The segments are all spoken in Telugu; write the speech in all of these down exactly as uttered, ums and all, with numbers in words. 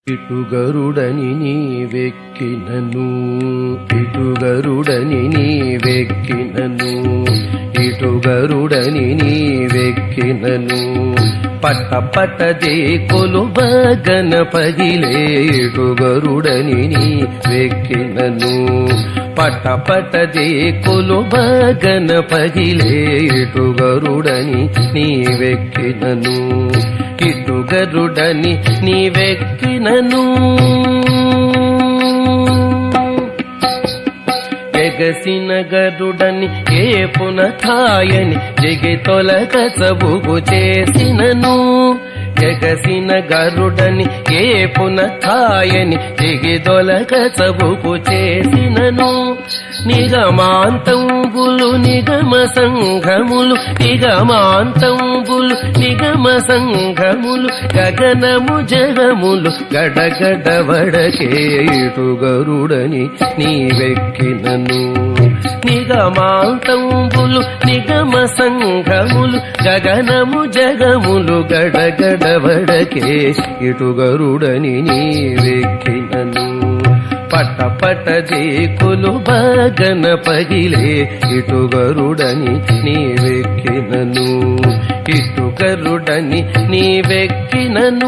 ఇటు గరుడని నీవెక్కినను ఇటు గరుడని నీవెక్కినను ఇటు గరుడని నీవెక్కినను పట్ట పట్టదే కొలువ గణపగిలే ఇటు గరుడని నీవెక్కినను పట్ట పట్టదే కొలువ గణపగిలే ఇటు గరుడని నీవెక్కినను ఇటు గరుడని నీవెక్కినను ఎగసిన గరుడని ఏ పునఃాయని జగి తొలగ సబుగు చేసినను ఎగసిన గరుడని ఏ పునఃాయని జగి తొలగ సబుగు చేసినను నిగమాంతంబులు నిగమ సంఘములు నిగమాంతంబులు నిగమ సంఘములు గగనము జగములు గడగడ వడకే ఇటు గరుడని నీవెక్కినను నిగమాంతంబులు నిగమ సంఘములు గగనము జగములు గడగడ వడకే ఇటు గరుడని నీవెక్కినను పట్ట పట్టదే కొలువ గణపగిలే ఇటు గరుడని నీవెక్కినను ఇటు గరుడని నీవెక్కినను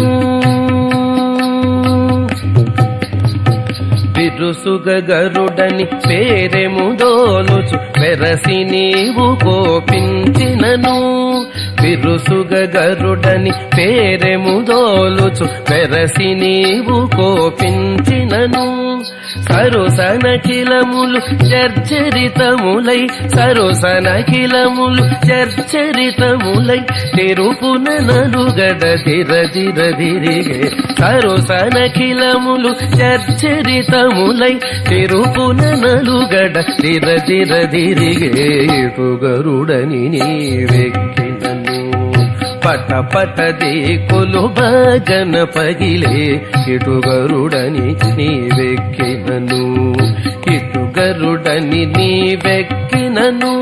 బిరుసుగ గరుడని పేరెముదోలుచు వెరసి నీవు కోపించినను బిరుసుగ గరుడని పేరెముదోలుచు వెరసి నీవు కోపించినను సరుసనఖిలములు చర్చరితములై సరుసనఖిలములు చర్చరితములై తిరుపున నలుగడ దిరదిరదిరిగే సరుసనఖిలములు చర్చరితములై తిరుపున నలుగడ దిరదిరదిరిగే ఇటు గరుడని నీవెక్కినను పట పట్టదే కొలువ గణపగిలే ఇటు గరుడని నీవెక్కినను ఇటు గరుడని నీవెక్కినను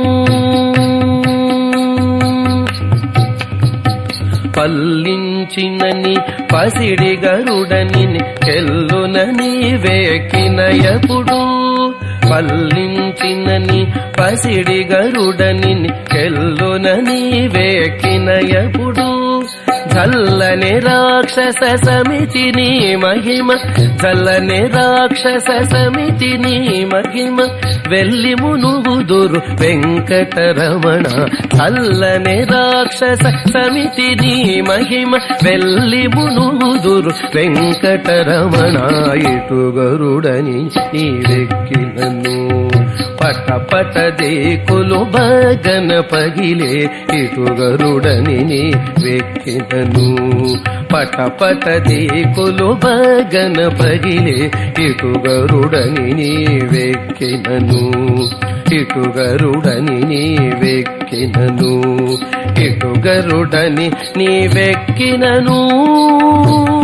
పల్లించినని పసిడి గరుడని చెల్లున నీవెక్కినయపుడు పల్లించినని పసిడి గరుడని చెల్లున నీవెక్కినయపుడు చల్లని రాక్షస సమితి నీ మహిమ చల్లని రాక్షస సమితి నీ మహిమ వెళ్ళి మునుగుదురు వెంకటరమణ చల్లని రాక్షస సమితి నీ మహిమ వెళ్ళి మునుగుదురు వెంకటరమణ ఇటు గరుడని నీవెక్కినను పట పట్టదే కొలువ గణపగిలే ఇటు గరుడని నీవెక్కినను పట పట్టదే కొలువ గణపగిలే ఇటు గరుడని నీవెక్కినను ఇటు గరుడని నీవెక్కినను ఇటు గరుడని నీవెక్కినను